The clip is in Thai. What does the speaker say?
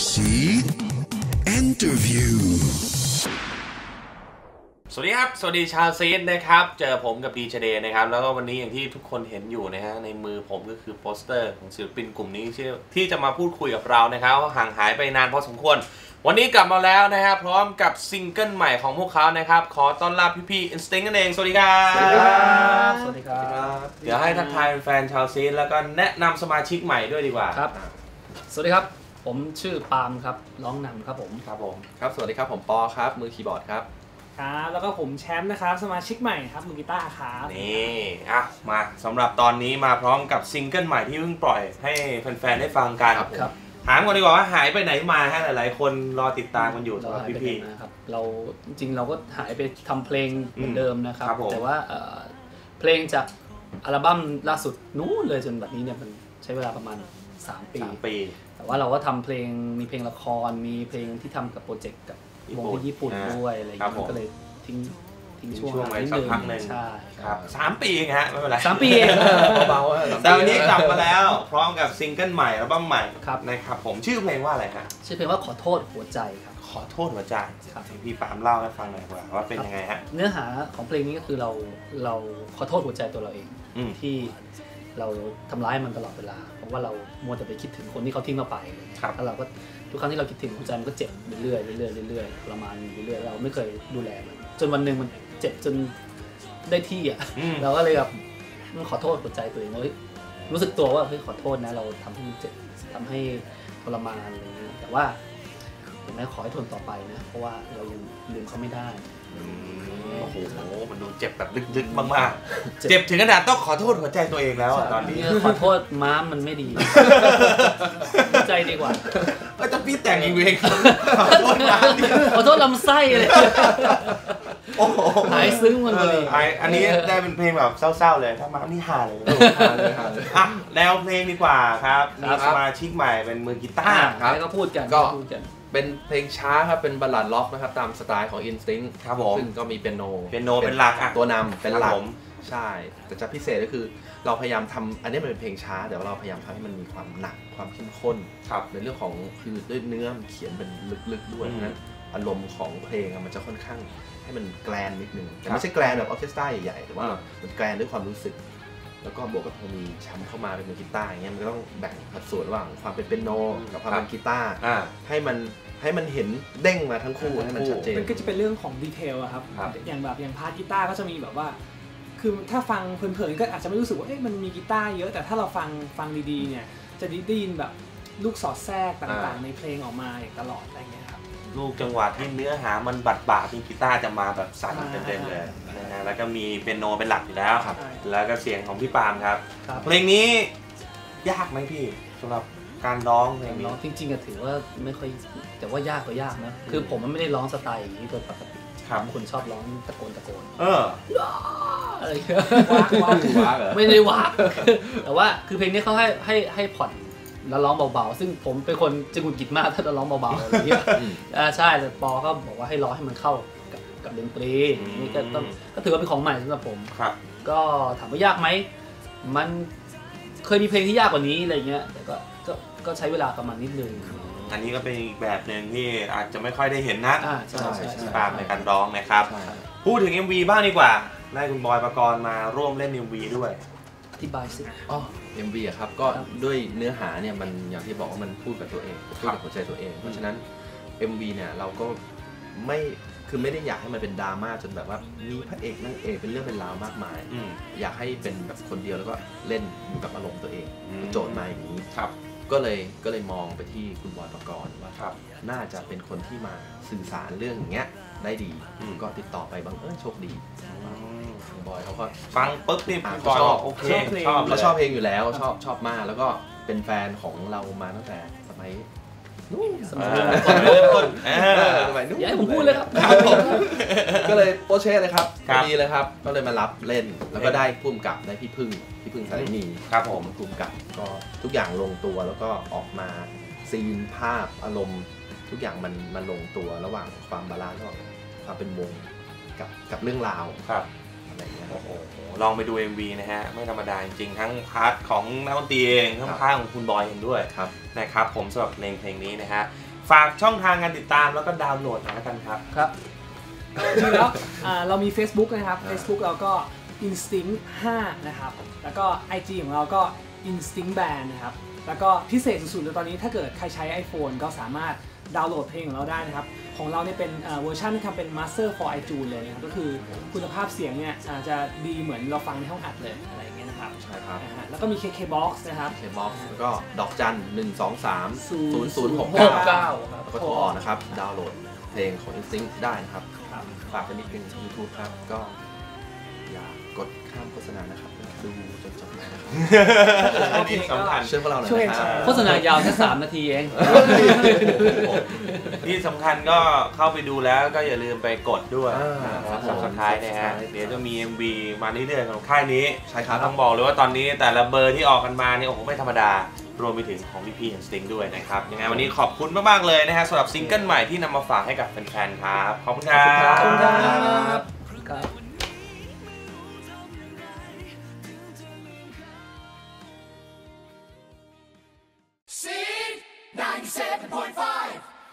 Backseat Interview สวัสดีครับสวัสดีชาวซีดนะครับเจอผมกับดีเจเดย์นะครับแล้วก็วันนี้อย่างที่ทุกคนเห็นอยู่นะฮะในมือผมก็คือโปสเตอร์ของศิลปินกลุ่มนี้ที่จะมาพูดคุยกับเรานะครับห่างหายไปนานพอสมควรวันนี้กลับมาแล้วนะครับพร้อมกับซิงเกิลใหม่ของพวกเขานะครับขอต้อนรับพี่ๆ Instinct นั่นเองสวัสดีครับสวัสดีครับสวัสดีครับเดี๋ยวให้ทักทายแฟนชาวซีดแล้วก็แนะนำสมาชิกใหม่ด้วยดีกว่าครับสวัสดีครับผมชื่อปาล์มครับร้องนำครับผมครับสวัสดีครับผมปอครับมือคีย์บอร์ดครับครับแล้วก็ผมแชมป์นะครับสมาชิกใหม่ครับมือกีตาร์ครับนี่มาสำหรับตอนนี้มาพร้อมกับซิงเกิลใหม่ที่เพิ่งปล่อยให้แฟนๆได้ฟังกันครับถามก่อนดีกว่าว่าหายไปไหนมาฮะหลายๆคนรอติดตามกันอยู่สำหรับพี่ๆนะครับเราจริงๆเราก็หายไปทำเพลงเหมือนเดิมนะครับแต่ว่าเพลงจากอัลบั้มล่าสุดนู้นเลยจนแบบนี้เนี่ยมันใช้เวลาประมาณ3 ปีแต่ว่าเราก็ทำเพลงมีเพลงละครมีเพลงที่ทำกับโปรเจกต์กับวงที่ญี่ปุ่นด้วยอะไรอย่างเงี้ยก็เลยทิ้งช่วงไปสักพักหนึ่งใช่ครับ3 ปีเองฮะไม่เป็นไร 3 ปีเองเบาๆแต่วันนี้กลับมาแล้วพร้อมกับซิงเกิลใหม่อัลบั้มใหม่นะครับผมชื่อเพลงว่าอะไรฮะชื่อเพลงว่าขอโทษหัวใจครับขอโทษหัวใจพี่ปามเล่าให้ฟังหน่อยว่าเป็นยังไงฮะเนื้อหาของเพลงนี้ก็คือเราขอโทษหัวใจตัวเราเองที่เราทำร้ายมันตลอดเวลาเพราะว่าเรามัวแต่ไปคิดถึงคนที่เขาทิ้งเราไปแล้วเราก็ทุกครั้งที่เราคิดถึงหัวใจมันก็เจ็บเรื่อยๆประมาณเรื่อยๆเราไม่เคยดูแลมันจนวันหนึ่งมันเจ็บจนได้ที่เราก็เลยแบบขอโทษหัวใจตัวเองว่ารู้สึกตัวว่าเฮ้ยขอโทษนะเราทำให้มันเจ็บทำให้ทรมานอะไรเงี้ยแต่ว่าผมขอให้ทนต่อไปนะเพราะว่าเรายังลืมเขาไม่ได้โอ้โหมันดูเจ็บแบบลึกๆมากๆเจ็บถึงขนาดต้องขอโทษหัวใจตัวเองแล้วตอนนี้ขอโทษม้ามมันไม่ดีหัวใจดีกว่าก็จะพี่แต่งเองขอโทษลำไส้เลยหายซึ้งมันเลยอันนี้ได้เป็นเพลงแบบเศร้าๆเลยถ้ามานี่ฮาเลยแนวเพลงดีกว่าครับมีสมาชิกใหม่เป็นมือกีตาร์ครับก็พูดกันเป็นเพลงช้าครับเป็นบัลลัดล็อกนะครับตามสไตล์ของ Instinct ครับผมซึ่งก็มีเปียโนเป็นหลักตัวนำเป็นหลักใช่แต่จะพิเศษก็คือเราพยายามทำอันนี้มันเป็นเพลงช้าแต่ว่าเราพยายามทำให้มันมีความหนักความเข้มข้นในเรื่องของคือด้วยเนื้อมันเขียนเป็นลึกๆด้วยเพราะฉะนั้นอารมณ์ของเพลงมันจะค่อนข้างให้มันแกรนนิดนึงแต่ไม่ใช่แกรนแบบออร์เคสตราใหญ่ๆแต่ว่ามันแกรนด้วยความรู้สึกแล้วก็บวกกับพอมีแชมป์เข้ามาเป็นมือกีตาร์อย่างเงี้ยมันก็ต้องแบ่งสัดส่วนระหว่างความเป็นเปียโนกับความเป็นกีตาร์ให้มันเห็นเด้งมาทั้งคู่ให้มันชัดเจนมันก็จะเป็นเรื่องของดีเทลอะครับอย่างพาร์ทกีตาร์ก็จะมีแบบว่าคือถ้าฟังเพลินๆก็อาจจะไม่รู้สึกว่ามันมีกีตาร์เยอะแต่ถ้าเราฟังดีๆเนี่ยจะได้ยินแบบลูกสอดแทรกต่างๆในเพลงออกมาอย่างตลอดอะไรเงี้ยครับลูกจังหวะที่เนื้อหามันบาดที่กีตาร์จะมาแบบสั่นเต็มๆเลยนะฮะแล้วก็มีเปียโนเป็นหลักอยู่แล้วแล้วก็เสียงของพี่ปาล์มครับเพลงนี้ยากไหมพี่สำหรับการร้องเพลงนี้จริงๆก็ถือว่าไม่ค่อยแต่ว่ายากก็ยากนะคือผมมันไม่ได้ร้องสไตล์อย่างนี้โดยปกติคนชอบร้องตะโกนอะไรไม่ได้ว่าแต่ว่าคือเพลงนี้เขาให้ผ่อนแล้วร้องเบาๆซึ่งผมเป็นคนจะหงุดหงิดมากถ้าจะร้องเบาๆอะไรอย่างเงี้ยใช่แต่ปอก็บอกว่าให้ร้องให้มันเข้ากับดนตรีนี่ก็ถือว่าเป็นของใหม่สำหรับผมก็ถามว่ายากไหมมันเคยมีเพลงที่ยากกว่านี้อะไรเงี้ยแต่ก็ใช้เวลาประมาณนิดนึงอันนี้ก็เป็นอีกแบบหนึ่งที่อาจจะไม่ค่อยได้เห็นนะใช่ปาล์มในการร้องนะครับพูดถึง MV บ้างดีกว่าได้คุณบอยปกรณ์มาร่วมเล่น MV ด้วยอธิบายสิ MV อะครับก็ด้วยเนื้อหาเนี่ยมันอย่างที่บอกว่ามันพูดกับตัวเองพูดกับหัวใจตัวเองเพราะฉะนั้น MV เนี่ยเราก็ไม่ได้อยากให้มันเป็นดราม่าจนแบบว่ามีพระเอกนางเอกเป็นเรื่องเป็นราวมากมายอยากให้เป็นแบบคนเดียวแล้วก็เล่นอยู่กับอารมณ์ตัวเองโจทย์มาอย่างนี้ก็เลยมองไปที่คุณบอยปกรณ์ว่าน่าจะเป็นคนที่มาสื่อสารเรื่องอย่างเงี้ยได้ดีก็ติดต่อไปบังเอิญโชคดีคุณบอยเขาก็ฟังปุ๊บนี่ชอบโอเคเขาชอบเพลงอยู่แล้วชอบมากแล้วก็เป็นแฟนของเรามาตั้งแต่สมัยเริ่มต้นอย่าให้ผมพูดเลยครับก็เลยโปเช่เลยครับดีเลยครับก็เลยมารับเล่นแล้วก็ได้พุ่มกับได้พี่พึ่งสารินีครับผมพุ่มกับก็ทุกอย่างลงตัวแล้วก็ออกมาซีนภาพอารมณ์ทุกอย่างมันลงตัวระหว่างความบาลานซ์ระหว่างความเป็นวงกับเรื่องราวอะไรอย่างเงี้ยลองไปดู MV นะฮะไม่ธรรมดาจริงๆทั้งพาร์ทของนักดนตรีเองทั้งพาร์ทของคุณบอยเองด้วยนะครับผมสำหรับเพลงนี้นะฮะฝากช่องทางการติดตามแล้วก็ดาวน์โหลดหน่อยกันครับครับจริงแล้วเรามี Facebook นะครับ Facebook เราก็ instinct 5นะครับแล้วก็ IG ของเราก็ instinct band นะครับแล้วก็พิเศษสุดๆเลยตอนนี้ถ้าเกิดใครใช้ iPhone ก็สามารถดาวน์โหลดเพลงของเราได้นะครับของเราเนี่ยเป็นเวอร์ชันที่ทำเป็น Master for iTunes เลยนะครับก็คือคุณภาพเสียงเนี่ยจะดีเหมือนเราฟังในห้องอัดเลยอะไรอย่างเงี้ยนะครับใช่ครับแล้วก็มี KKBox นะครับ KKBox แล้วก็ดอกจัน1230069แล้วก็โทรออกนะครับดาวน์โหลดเพลงของ Instinct ได้นะครับฝากกันนิดนึง YouTube ครับก็อย่ากดข้ามโฆษณานะครับดูจนจบนะครับอันนี้สำคัญช่วยพวกเราหน่อยนะครับโฆษณายาวแค่3 นาทีเองที่สำคัญก็เข้าไปดูแล้วก็อย่าลืมไปกดด้วยSubscribe นะฮะเดี๋ยวจะมี MV มาเรื่อยๆของค่ายนี้ใช่ครับต้องบอกเลยว่าตอนนี้แต่ละเบอร์ที่ออกกันมาเนี่ยโอ้โหไม่ธรรมดารวมไปถึงของพี่ๆ Instinct ด้วยนะครับยังไงวันนี้ขอบคุณมากๆเลยนะฮะสำหรับซิงเกิลใหม่ที่นำมาฝากให้กับแฟนๆครับขอบคุณครับขอบคุณครับ Seed 97.5